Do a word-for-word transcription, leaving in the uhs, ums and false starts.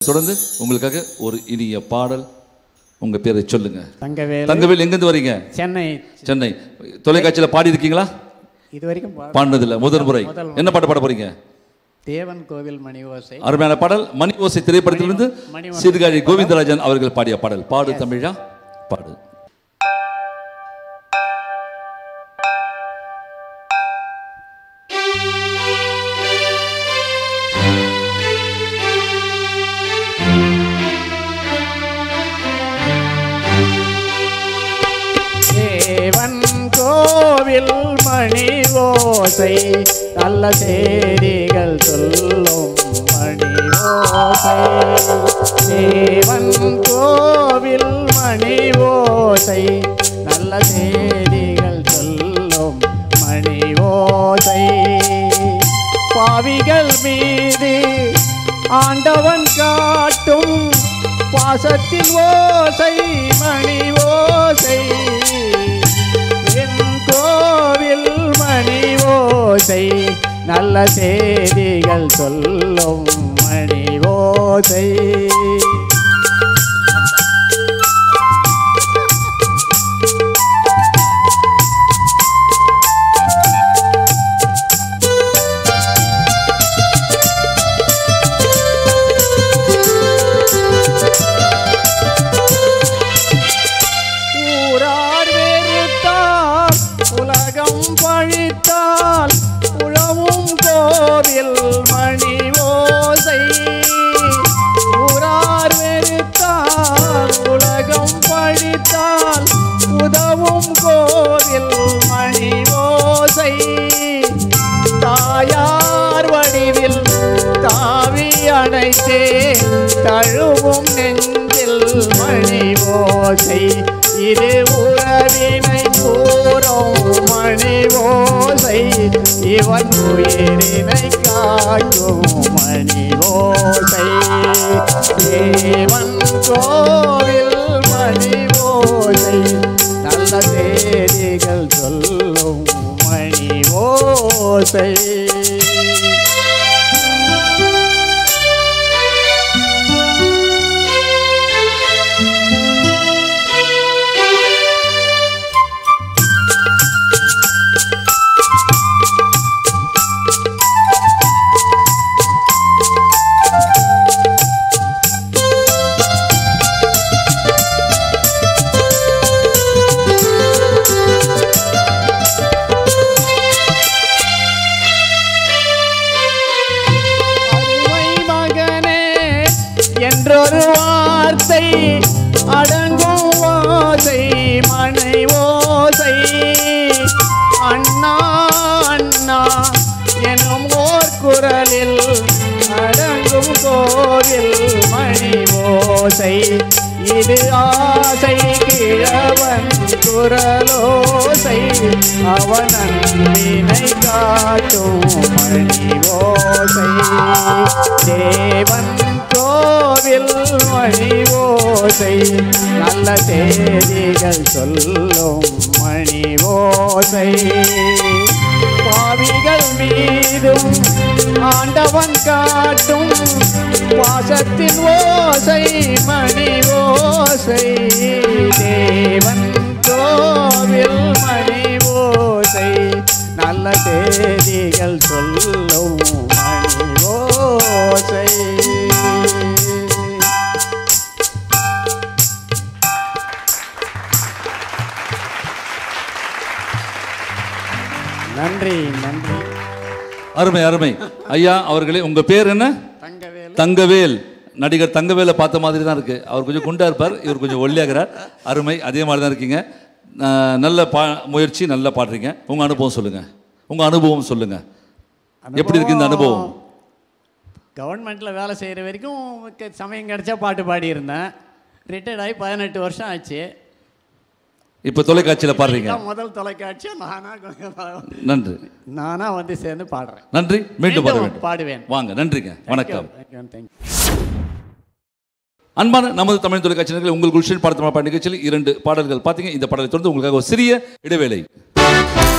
தொடர்ந்து உங்களுக்காக ஒரு இனிய பாடல். உங்க பேரை சொல்லுங்க. தங்கவேல். தங்கவேல் எங்கிருந்து வரீங்க? சென்னை. சென்னை. தொலைக்காட்சியில் பாடி இருக்கீங்களா? இது வரைக்கும் பாடினதில்லை, முதல் முறை. என்ன பாட்டு பாட போறீங்க? தேவன் கோவில் மணி ஓசை. அருமையான பாடல். மணி ஓசை திரைப்படத்திலிருந்து சீர்காழி கோவிந்தராஜன் அவர்கள் பாடிய பாடல். பாடு தமிழா, பாடு. தேவன் கோவில் மணி ஓசை, நல்ல செய்திகள் சொல்லும் மணி ஓசை. தேவன் கோவில் மணி ஓசை, நல்ல செய்திகள் சொல்லும் மணி ஓசை. பாவிகள் மீது ஆண்டவன் காட்டும் பாசத்தின் ஓசை மணி ஓசை. என் கோவில் மணி ஓசை, நல்ல செய்திகள் சொல்லும் மணி ஓசை. பழித்தால் உழவும் கோவில் மணி ஓசை. ஊரார் வெறுத்தால் உலகம் பழித்தால் உதவும் கோவில் மணி ஓசை. தாயார் வடிவில் தாவி அணைத்தே தழுவும் நெஞ்சில் மணி ஓசை. இது உறவினை கூறும் மணி ஓசை, இவன் உயிரினை காக்கும் மணி ஓசை. தேவன் கோவில் மணி ஓசை, நல்ல செய்திகள் சொல்லும் மணி ஓசை. என்றொரு வார்த்தை அடங்கும் ஓசை மணி ஓசை. அண்ணா அண்ணா எனும் ஓர் குரலில் அடங்கும் கோவில் மணி ஓசை. இது ஆசை கிழவன் குரலோசை, அவன் அன்பினை காட்டும் மணி ஓசை. தேவன் கோவில் மணி ஓசை, நல்ல செய்திகள் சொல்லும் மணி ஓசை. பாவிகள் மீதும் ஆண்டவன் காட்டும் பாசத்தின் ஓசை மணி ஓசை. தேவன் கோவில் மணி ஓசை, நல்ல செய்திகள் சொல்லும் மணி ஓசை. நன்றி நன்றி. அருமை அருமை. ஐயா அவர்களே, உங்க பேர் என்ன? தங்கவேல். தங்கவேல். நடிகர் தங்கவேலை பார்த்த மாதிரி தான் இருக்கு. அவர் கொஞ்சம் குண்டா இருப்பார், இவர் கொஞ்சம் ஒல்லியாகிறார். அருமை, அதே மாதிரி தான் இருக்கீங்க. நல்ல பா முயற்சி, நல்லா பாடுறீங்க. உங்க அனுபவம் சொல்லுங்க. உங்க அனுபவம் சொல்லுங்க, எப்படி இருக்கு இந்த அனுபவம்? கவர்மெண்ட்டில் வேலை செய்கிற வரைக்கும் சமயம் கிடைச்சா பாட்டு பாடியிருந்தேன். ரிட்டையர்ட் ஆகி பதினெட்டு வருஷம் ஆச்சு. இப்போ தொலைக்காட்சியில் பாடுறீங்க. முதல் தொலைக்காட்சி நானா நன்றி நானா வந்து சேர்ந்து பாடுறேன். நன்றி. மீண்டும் பாட வேண்டும். பாடுவேன். வாங்க. நன்றிங்க. வணக்கம். தேங்க்யூ. அன்பான நமது தமிழ் தொலைக்காட்சி நேயர்களே, உங்கள் குல்ஷன் பாடத்தமிழ் பாட்டு நிகழ்ச்சியில் இரண்டு பாடல்கள் பார்த்தீங்க. இந்த பாடலை தொடர்ந்து உங்களுக்காக ஒரு சிறிய இடைவேளை.